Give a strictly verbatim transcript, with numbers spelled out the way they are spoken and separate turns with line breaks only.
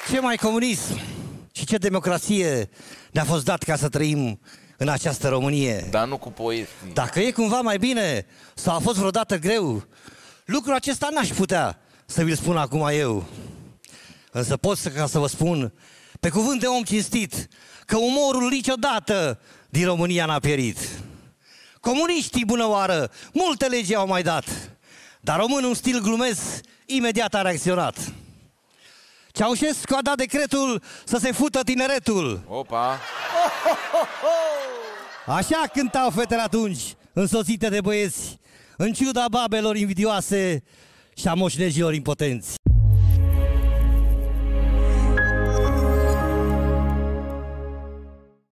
Ce mai comunism și ce democrație ne-a fost dat ca să trăim în această Românie.
Dar nu cu poezie.
Dacă e cumva mai bine sau a fost vreodată greu, lucrul acesta n-aș putea să vi-l spun acum eu. Însă pot să, ca să vă spun, pe cuvânt de om cinstit, că umorul niciodată din România n-a pierit. Comuniștii, bună oară, multe legi au mai dat, dar românul în stil glumesc imediat a reacționat. Ceaușescu a dat decretul să se fută tineretul.
Opa!
Așa cântau fetele atunci, însoțite de băieți, în ciuda babelor invidioase și a moșnegilor impotenți.